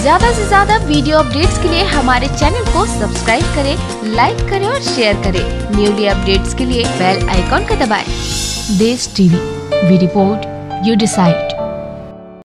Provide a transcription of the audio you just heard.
ज्यादा से ज्यादा वीडियो अपडेट्स के लिए हमारे चैनल को सब्सक्राइब करें, लाइक करें और शेयर करें। न्यूली अपडेट्स के लिए बेल आइकॉन का दबाएं। Desh TV, we report, you decide.